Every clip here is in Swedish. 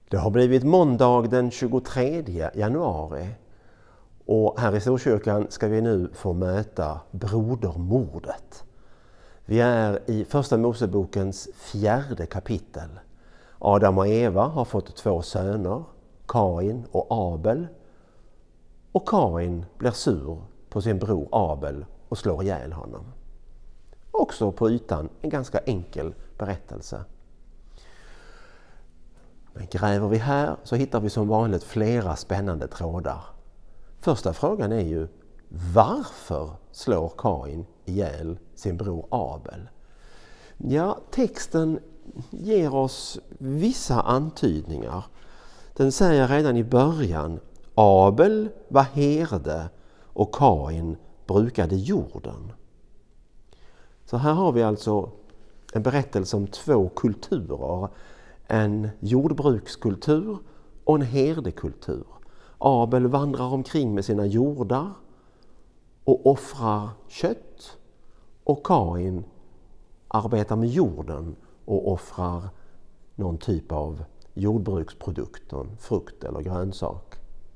Det har blivit måndag den 23 januari och här i Storkyrkan ska vi nu få möta brodermordet. Vi är i Första Mosebokens 4:e kapitel. Adam och Eva har fått 2 söner, Kain och Abel. Och Kain blir sur på sin bror Abel och slår ihjäl honom. Också på ytan en ganska enkel berättelse. Men gräver vi här så hittar vi som vanligt flera spännande trådar. Första frågan är ju, varför slår Kain ihjäl sin bror Abel? Ja, texten ger oss vissa antydningar. Den säger redan i början, Abel var herde och Kain brukade jorden. Så här har vi alltså en berättelse om 2 kulturer. En jordbrukskultur och en herdekultur. Abel vandrar omkring med sina jordar och offrar kött. Och Kain arbetar med jorden och offrar någon typ av jordbruksprodukt, en frukt eller grönsak.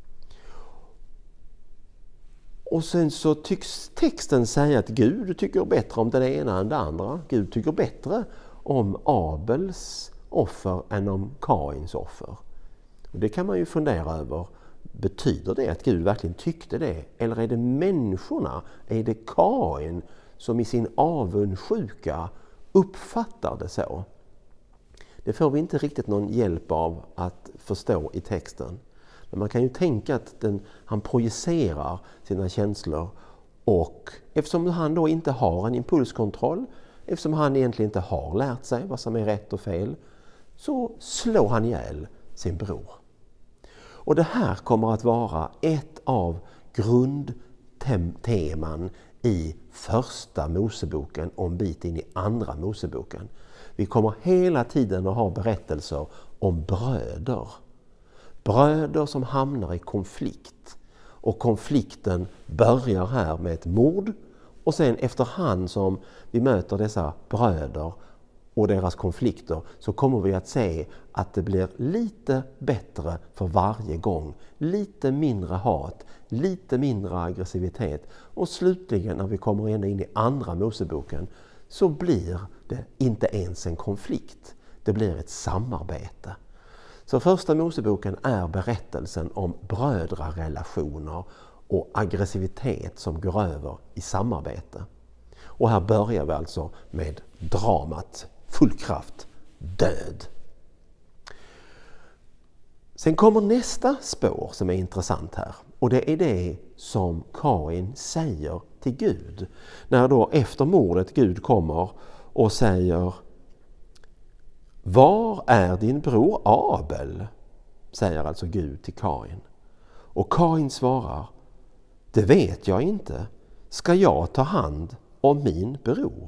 Och sen så tycks texten säga att Gud tycker bättre om det ena än det andra. Gud tycker bättre om Abels offer än om Kains offer. Och det kan man ju fundera över. Betyder det att Gud verkligen tyckte det? Eller är det människorna, är det Kain som i sin avundsjuka uppfattar det så? Det får vi inte riktigt någon hjälp av att förstå i texten. Men man kan ju tänka att han projicerar sina känslor, och eftersom han då inte har en impulskontroll, eftersom han egentligen inte har lärt sig vad som är rätt och fel, så slår han ihjäl sin bror. Och det här kommer att vara ett av grundteman i Första Moseboken och en bit in i Andra Moseboken. Vi kommer hela tiden att ha berättelser om bröder. Bröder som hamnar i konflikt. Och konflikten börjar här med ett mord. Och sen efterhand som vi möter dessa bröder och deras konflikter så kommer vi att se att det blir lite bättre för varje gång. Lite mindre hat, lite mindre aggressivitet. Och slutligen när vi kommer in i Andra Moseboken så blir det inte ens en konflikt. Det blir ett samarbete. Så Första Moseboken är berättelsen om brödrarelationer och aggressivitet som går över i samarbete. Och här börjar vi alltså med dramat full kraft, död. Sen kommer nästa spår som är intressant här. Och det är det som Kain säger till Gud. När då efter mordet Gud kommer och säger: var är din bror Abel? Säger alltså Gud till Kain. Och Kain svarar: det vet jag inte. Ska jag ta hand om min bror?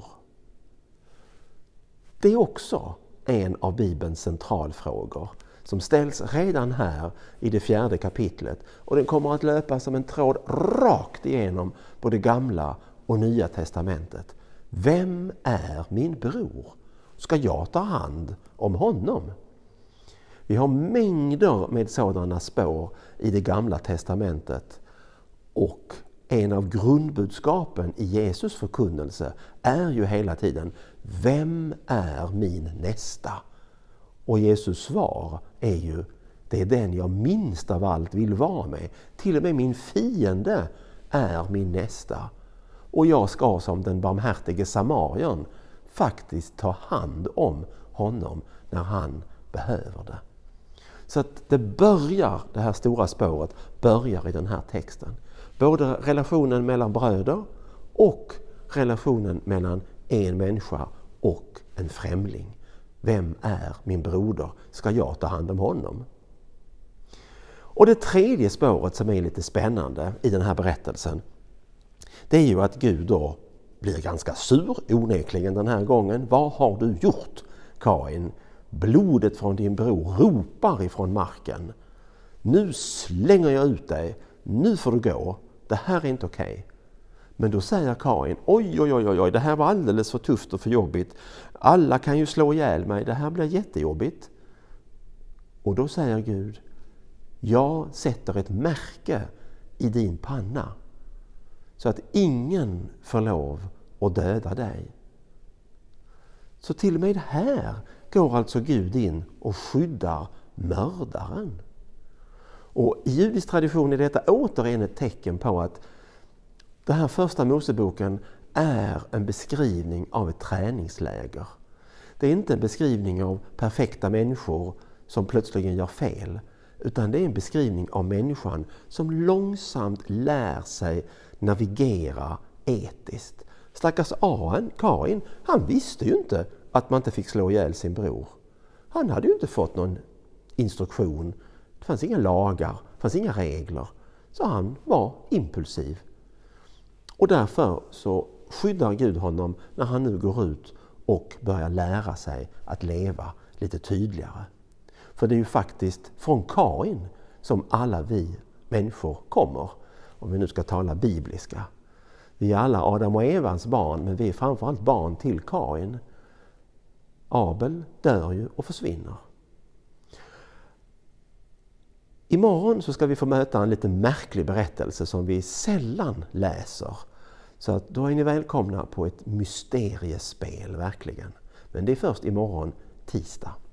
Det är också en av Bibelns centralfrågor som ställs redan här i det 4:e kapitlet. Och den kommer att löpa som en tråd rakt igenom både Gamla och Nya testamentet. Vem är min bror? Ska jag ta hand om honom? Vi har mängder med sådana spår i det Gamla testamentet. Och en av grundbudskapen i Jesus förkunnelse är ju hela tiden: vem är min nästa? Och Jesus svar är ju: det är den jag minst av allt vill vara med. Till och med min fiende är min nästa. Och jag ska som den barmhärtige samarien faktiskt ta hand om honom när han behöver det. Så att det här stora spåret börjar i den här texten. Både relationen mellan bröder och relationen mellan en människa och en främling. Vem är min broder? Ska jag ta hand om honom? Och det tredje spåret som är lite spännande i den här berättelsen, det är ju att Gud då blir ganska sur, onekligen den här gången. Vad har du gjort, Kain? Blodet från din bror ropar ifrån marken. Nu slänger jag ut dig. Nu får du gå. Det här är inte okej. Men då säger Kain: oj, det här var alldeles för tufft och för jobbigt. Alla kan ju slå ihjäl mig. Det här blir jättejobbigt. Och då säger Gud, jag sätter ett märke i din panna så att ingen får lov att döda dig. Så till och med här går alltså Gud in och skyddar mördaren. Och i judisk tradition är detta återigen ett tecken på att den här första Moseboken är en beskrivning av ett träningsläger. Det är inte en beskrivning av perfekta människor som plötsligen gör fel, utan det är en beskrivning av människan som långsamt lär sig navigera etiskt. Stackars Kain, han visste ju inte att man inte fick slå ihjäl sin bror. Han hade ju inte fått någon instruktion. Det fanns inga lagar, det fanns inga regler. Så han var impulsiv. Och därför så skyddar Gud honom när han nu går ut och börjar lära sig att leva lite tydligare. För det är ju faktiskt från Kain som alla vi människor kommer. Om vi nu ska tala bibliska. Vi är alla Adam och Evas barn, men vi är framförallt barn till Kain. Abel dör ju och försvinner. Imorgon så ska vi få möta en lite märklig berättelse som vi sällan läser. Så att då är ni välkomna på ett mysteriespel verkligen. Men det är först imorgon tisdag.